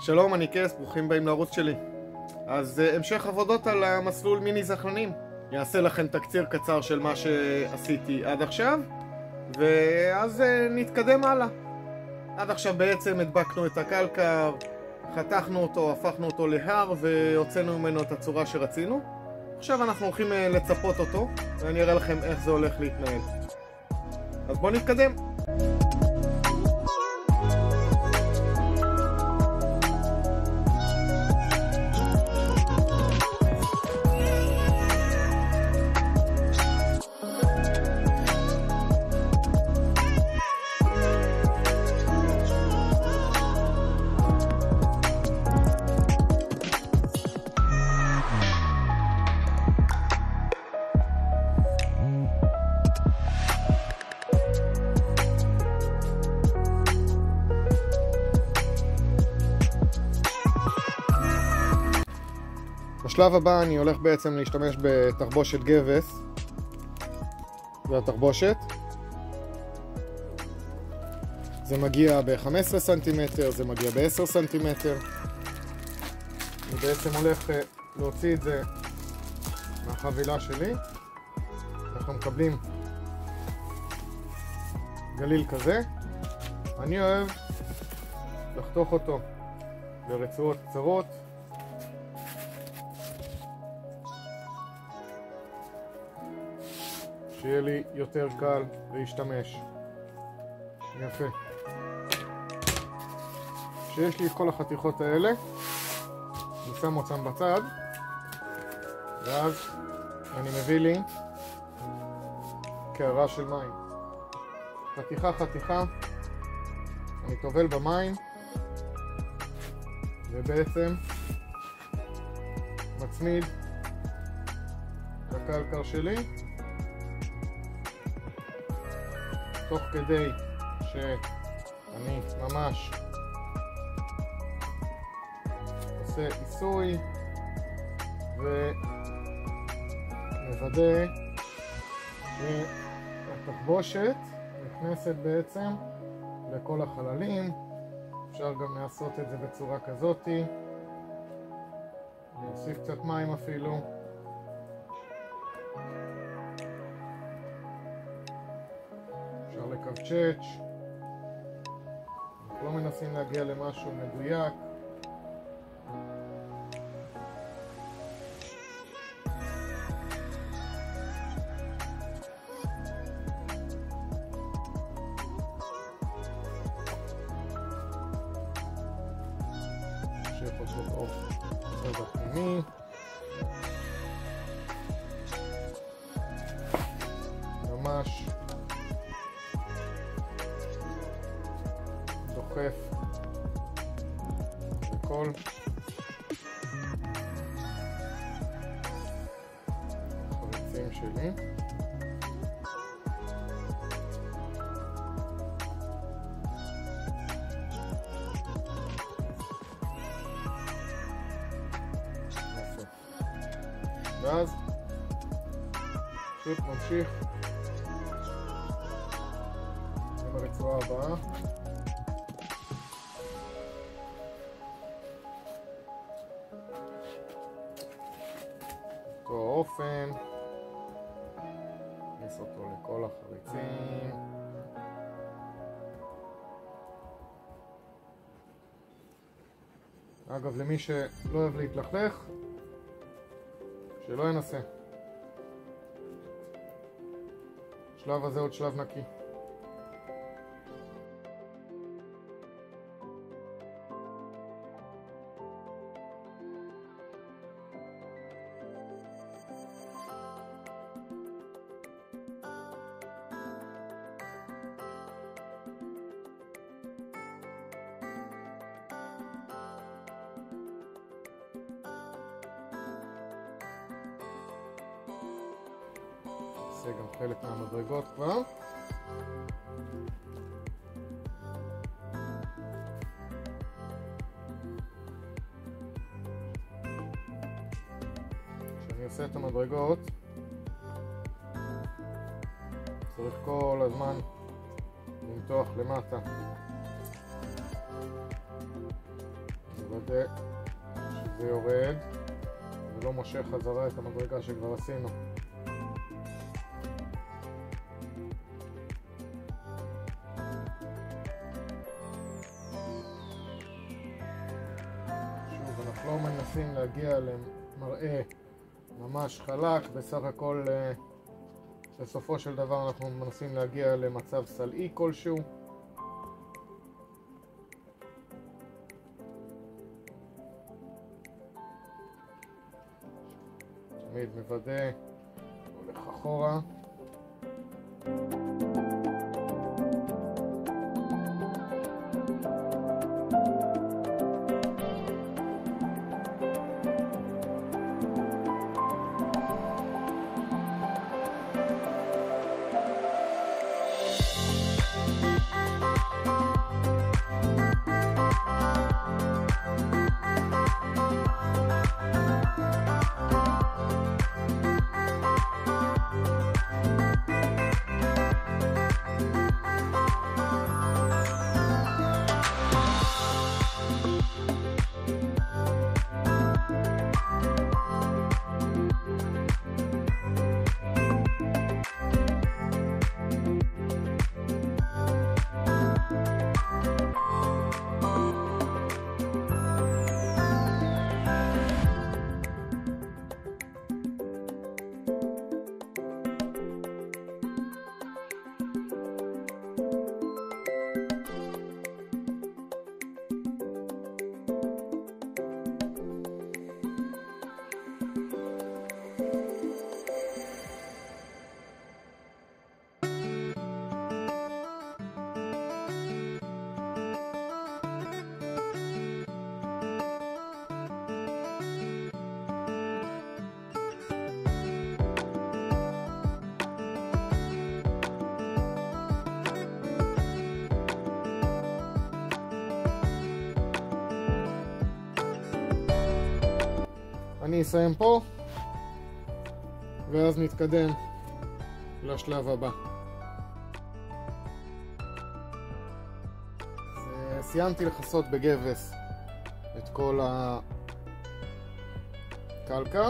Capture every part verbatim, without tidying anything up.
שלום, אני קס, ברוכים באים לערוץ שלי. אז uh, המשך עבודות על המסלול מיני זחלנים. יעשה לכם תקציר קצר של מה שעשיתי עד עכשיו, ואז uh, נתקדם הלאה. עד עכשיו בעצם הדבקנו את הקלקר, חתכנו אותו, הפכנו אותו להר והוצאנו ממנו את הצורה שרצינו. עכשיו אנחנו הולכים uh, לצפות אותו, ואני אראה לכם איך זה הולך להתנהל. אז בואו נתקדם. בשלב הבא אני הולך בעצם להשתמש בתחבושת גבס. זו התחבושת. זה מגיע ב-חמישה עשר סנטימטר, זה מגיע ב-עשרה סנטימטר. אני בעצם הולך להוציא את זה מהחבילה שלי. אנחנו מקבלים גליל כזה. אני אוהב לחתוך אותו לרצועות קצרות. שיהיה לי יותר קל להשתמש. יפה. כשיש לי את כל החתיכות האלה, אני שם אותם בצד, ואז אני מביא לי קערה של מים. חתיכה חתיכה, אני טובל במים, ובעצם מצמיד את הקלקר שלי, תוך כדי שאני ממש עושה עיסוי ומוודא שהתחבושת נכנסת בעצם לכל החללים. אפשר גם לעשות את זה בצורה כזאת, נוסיף קצת מים אפילו. לקבצ'ץ', אנחנו לא מנסים להגיע למשהו מדויק. נמשיך אותו באור בצד הפנימי. ממש דוחף בכל החריצים שלי. יפה. ואז פשוט ממשיך עם הרצועה הבאה. אותו אופן, נכניס אותו לכל החריצים. אגב, למי שלא אוהב להתלכלך, שלא ינסה. השלב הזה עוד שלב נקי. זה גם חלק מהמדרגות כבר. כשאני עושה את המדרגות צריך כל הזמן למתוח למטה. לוודא שזה יורד ולא מושך חזרה את המדרגה שכבר עשינו. שוב, אנחנו לא מנסים להגיע למראה ממש חלק, בסך הכל בסופו של דבר אנחנו מנסים להגיע למצב סלעי כלשהו. תמיד מוודא, הולך אחורה. אני אסיים פה ואז נתקדם לשלב הבא. אז סיימתי לחסות בגבס את כל הקלקר.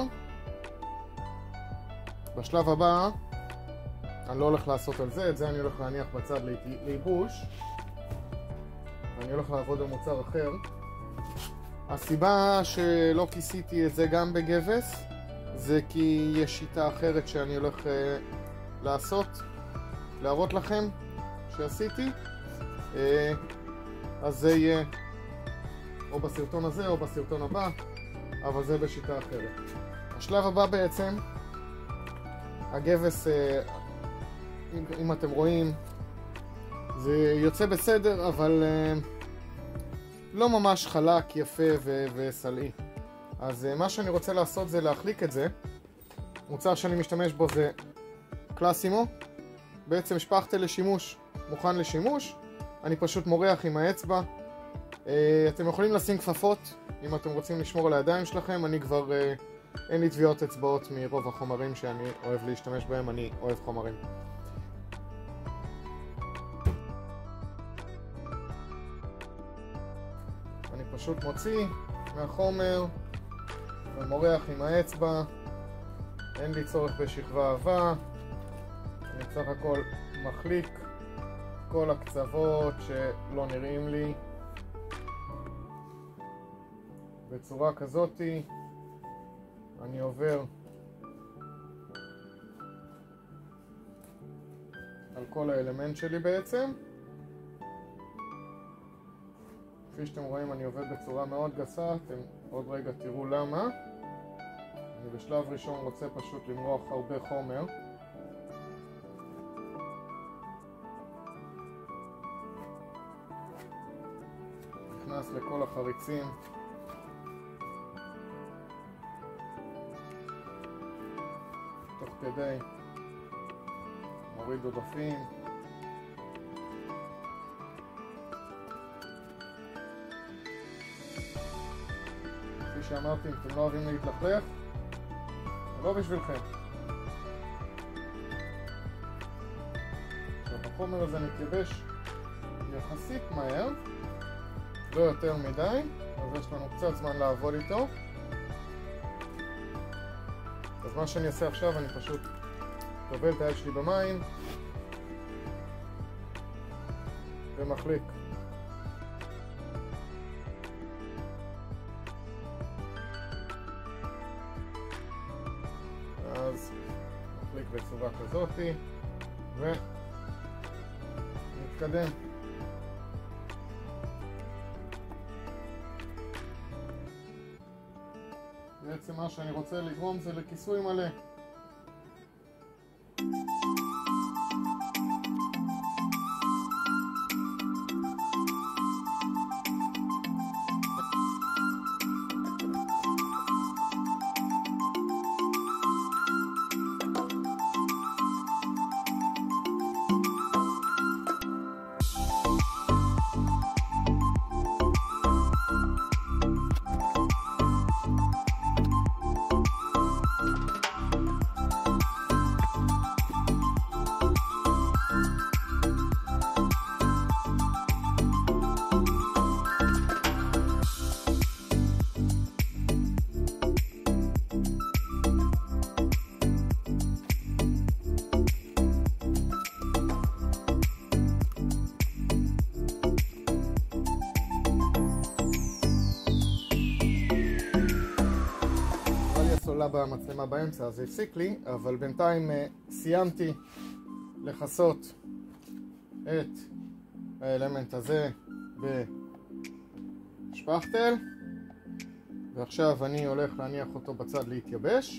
בשלב הבא אני לא הולך לעשות על זה, את זה אני הולך להניח בצד לייבוש ואני הולך לעבוד על מוצר אחר. הסיבה שלא כיסיתי את זה גם בגבס זה כי יש שיטה אחרת שאני הולך uh, לעשות, להראות לכם שעשיתי. uh, אז זה יהיה או בסרטון הזה או בסרטון הבא, אבל זה בשיטה אחרת. השלב הבא בעצם, הגבס, uh, אם, אם אתם רואים, זה יוצא בסדר, אבל uh, לא ממש חלק, יפה ו- וסלעי. אז uh, מה שאני רוצה לעשות זה להחליק את זה. מוצר שאני משתמש בו זה קלאסימו. בעצם שפכטל לשימוש, מוכן לשימוש. אני פשוט מורח עם האצבע. Uh, אתם יכולים לשים כפפות אם אתם רוצים לשמור על הידיים שלכם. אני כבר, uh, אין לי טביעות אצבעות מרוב החומרים שאני אוהב להשתמש בהם. אני אוהב חומרים. אני פשוט מוציא מהחומר ומורח עם האצבע. אין לי צורך בשכבה עבה. אני בסך הכל מחליק כל הקצוות שלא נראים לי בצורה כזאתי. אני עובר על כל האלמנט שלי בעצם. כפי שאתם רואים אני עובד בצורה מאוד גסה, אתם עוד רגע תראו למה. אני בשלב ראשון רוצה פשוט למרוח הרבה חומר. נכנס לכל החריצים. תוך כדי מוריד עודפים. כפי שאמרתי, אם אתם לא אוהבים להתלכלך, זה לא בשבילכם. עכשיו החומר הזה מתייבש יחסית מהר, לא יותר מדי, אז יש לנו קצת זמן לעבוד איתו. אז מה שאני אעשה עכשיו, אני פשוט טובל את היד שלי במים ומחליק. אז מחליק בצורה כזאת ונתקדם. בעצם מה שאני רוצה לגרום זה לכיסוי מלא. עולה במצלמה באמצע, אז זה הפסיק לי, אבל בינתיים uh, סיימתי לחסות את האלמנט הזה בשפכטל, ועכשיו אני הולך להניח אותו בצד להתייבש.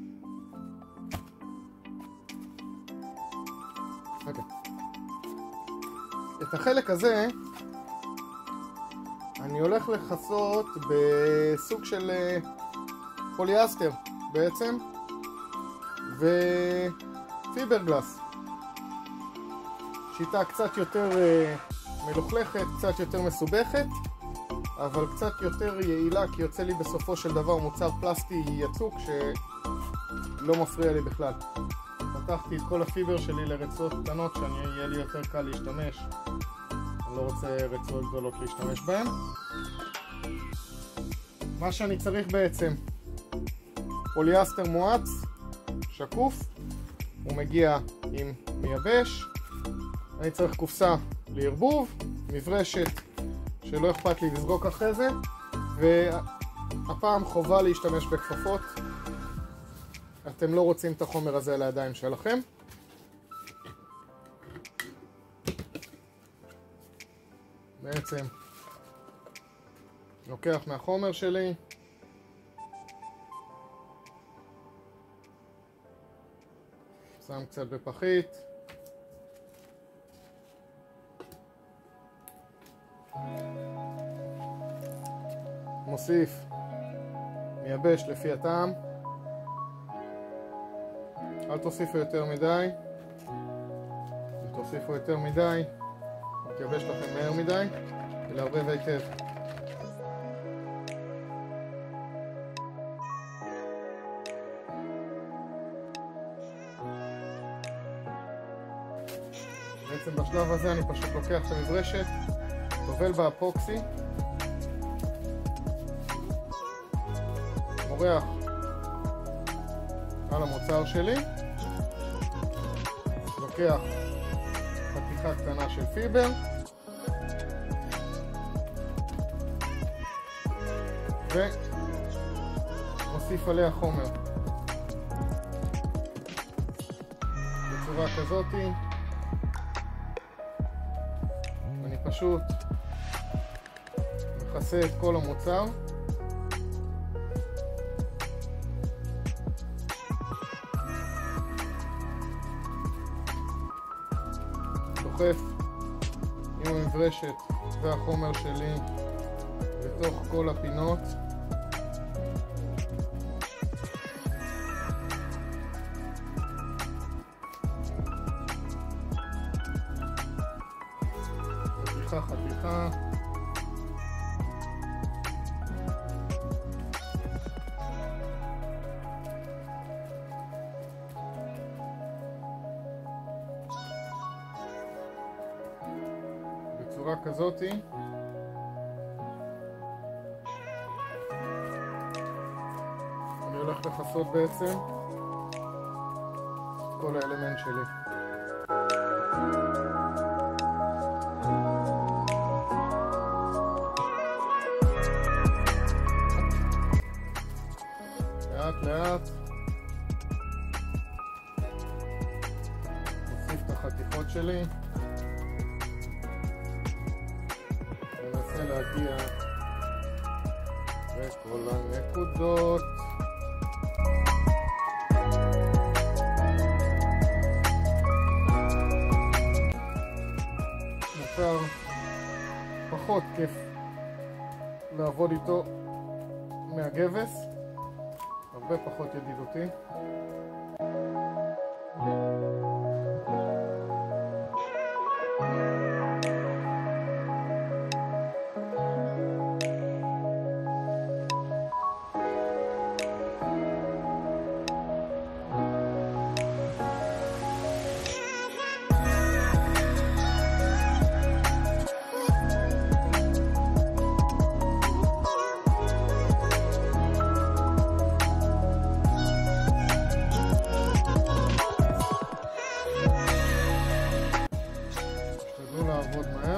Okay. את החלק הזה אני הולך לחסות בסוג של uh, פוליאסטר בעצם ופיברגלס, שיטה קצת יותר uh, מלוכלכת, קצת יותר מסובכת, אבל קצת יותר יעילה, כי יוצא לי בסופו של דבר מוצר פלסטי יצוק שלא מפריע לי בכלל. פתחתי את כל הפיבר שלי לרצועות קטנות שאני יהיה לי יותר קל להשתמש, אני לא רוצה רצועות גדולות להשתמש בהן. מה שאני צריך בעצם פוליאסטר מואץ, שקוף, הוא מגיע עם מייבש. אני צריך קופסה לערבוב, מברשת שלא אכפת לי לזרוק אחרי זה, והפעם חובה להשתמש בכפפות. אתם לא רוצים את החומר הזה על הידיים שלכם. בעצם לוקח מהחומר שלי, שם קצת בפחית, מוסיף מייבש לפי הטעם, אל תוסיפו יותר מדי, אם תוסיפו יותר מדי יתייבש לכם מהר מדי, ולערבב היטב. בעצם בשלב הזה אני פשוט לוקח את המברשת, טובל באפוקסי, מורח על המוצר שלי, לוקח חתיכה קטנה של פיבר, ומוסיף עליה חומר בצורה כזאתי. אני פשוט מכסה את כל המוצר, דוחף עם המברשת והחומר שלי בתוך כל הפינות, חתיכה חתיכה, בצורה כזאתי. לכסות בעצם את כל האלמנט שלי. לאט לאט נוסיף את החתיכות שלי, ננסה להגיע לכל הנקודות. מוצר פחות כיף לעבוד איתו מהגבס, הרבה פחות ידידותי. לעבוד מהר.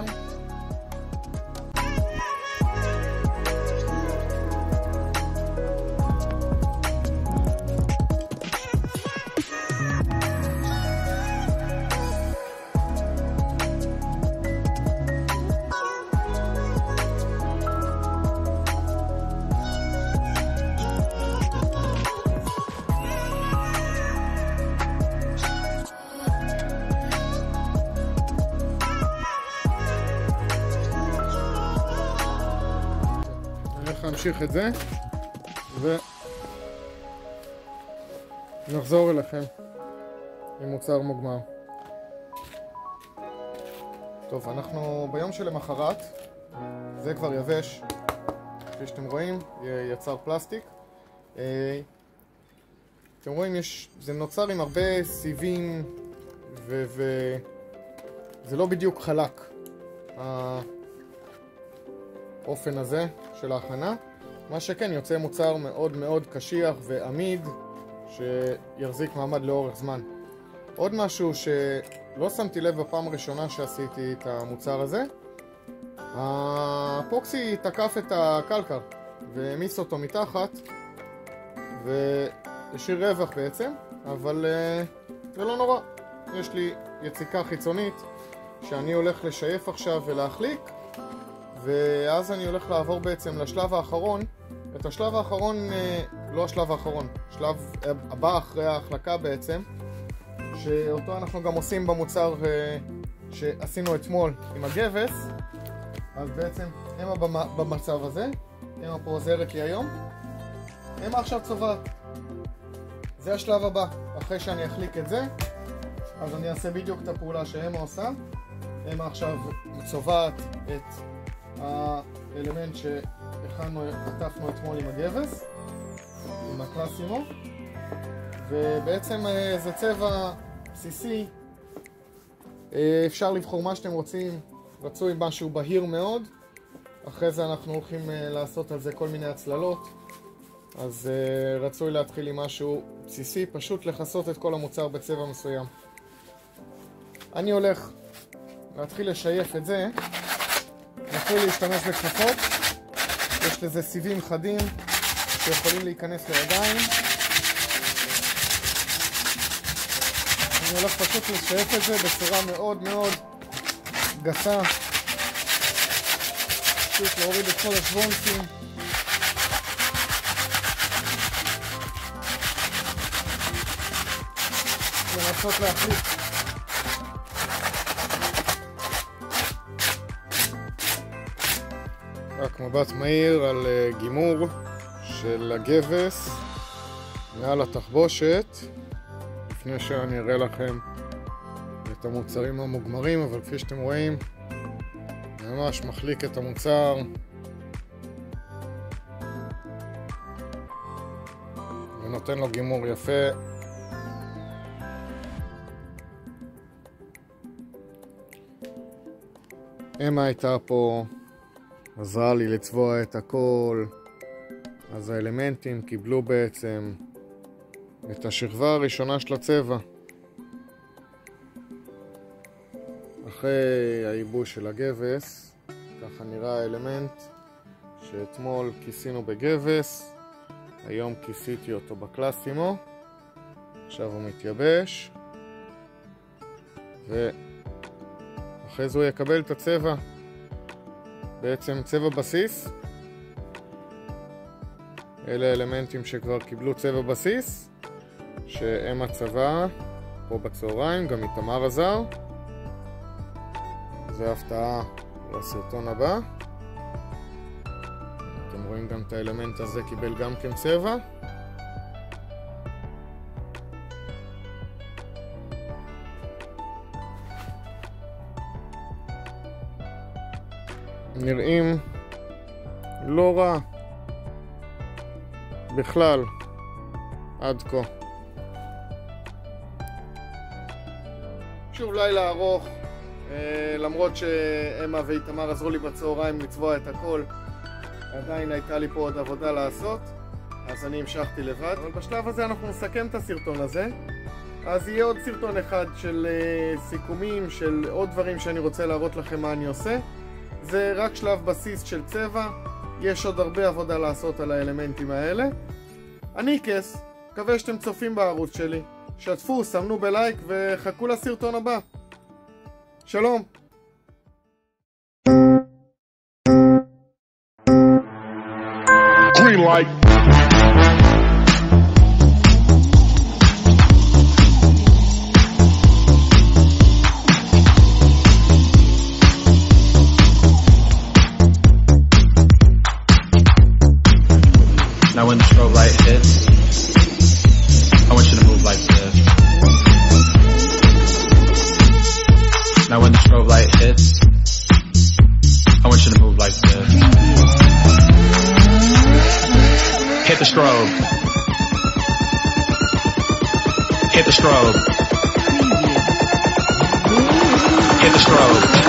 נמשיך את זה ונחזור אליכם עם מוצר מוגמר. טוב, אנחנו ביום שלמחרת, זה כבר יבש, כפי שאתם רואים, יצר פלסטיק. אתם רואים, יש, זה נוצר עם הרבה סיבים וזה לא בדיוק חלק, האופן הזה של ההכנה. מה שכן, יוצא מוצר מאוד מאוד קשיח ועמיד שיחזיק מעמד לאורך זמן. עוד משהו שלא שמתי לב בפעם הראשונה שעשיתי את המוצר הזה, האפוקסי תקף את הקלקר והמיס אותו מתחת והשאיר רווח בעצם, אבל זה לא נורא. יש לי יציקה חיצונית שאני הולך לשייף עכשיו ולהחליק, ואז אני הולך לעבור בעצם לשלב האחרון. את השלב האחרון, לא השלב האחרון, שלב הבא אחרי ההחלקה בעצם, שאותו אנחנו גם עושים במוצר שעשינו אתמול עם הגבס. אז בעצם אמה במצב הזה, אמה פה עוזרת לי היום, אמה עכשיו צובעת. זה השלב הבא. אחרי שאני אחליק את זה, אז אני אעשה בדיוק את הפעולה שאמה עושה. אמה עכשיו צובעת את האלמנט שהכנו, עטפנו אתמול עם הגבס, עם הקלאסימו, ובעצם זה צבע בסיסי. אפשר לבחור מה שאתם רוצים, רצוי משהו בהיר מאוד. אחרי זה אנחנו הולכים לעשות על זה כל מיני הצללות, אז רצוי להתחיל עם משהו בסיסי, פשוט לכסות את כל המוצר בצבע מסוים. אני הולך להתחיל לשייף את זה. נתחיל להשתמש בכפפות, יש לזה סיבים חדים שיכולים להיכנס לידיים. אני הולך פשוט לשייף את זה בצורה מאוד מאוד גסה, פשוט להוריד את כל השוונצים. לנסות להחליט רק מבט מהיר על גימור של הגבס מעל התחבושת לפני שאני אראה לכם את המוצרים המוגמרים. אבל כפי שאתם רואים, ממש מחליק את המוצר ונותן לו גימור יפה. אמה הייתה פה, עזרה לי לצבוע את הכל, אז האלמנטים קיבלו בעצם את השכבה הראשונה של הצבע. אחרי העיבוי של הגבס, ככה נראה האלמנט שאתמול כיסינו בגבס, היום כיסיתי אותו בקלאסימו, עכשיו הוא מתייבש, ואחרי זה הוא יקבל את הצבע, בעצם צבע בסיס. אלה האלמנטים שכבר קיבלו צבע בסיס, שהם הצבא פה בצהריים, גם איתמר עזר. זה הפתעה לסרטון הבא. אתם רואים גם את האלמנט הזה קיבל גם כן צבע. נראים לא רע בכלל עד כה. שוב לילה ארוך, למרות שאמה ואיתמר עזרו לי בצהריים לצבוע את הכל, עדיין הייתה לי פה עוד עבודה לעשות, אז אני המשכתי לבד. אבל בשלב הזה אנחנו נסכם את הסרטון הזה, אז יהיה עוד סרטון אחד של סיכומים, של עוד דברים שאני רוצה להראות לכם מה אני עושה. זה רק שלב בסיס של צבע, יש עוד הרבה עבודה לעשות על האלמנטים האלה. אני קס, מקווה שאתם צופים בערוץ שלי, שתפו, סמנו בלייק וחכו לסרטון הבא. שלום. Green light. Now when the strobe light hits, I want you to move like this. Now when the strobe light hits, I want you to move like this. Hit the strobe. Hit the strobe. Hit the strobe.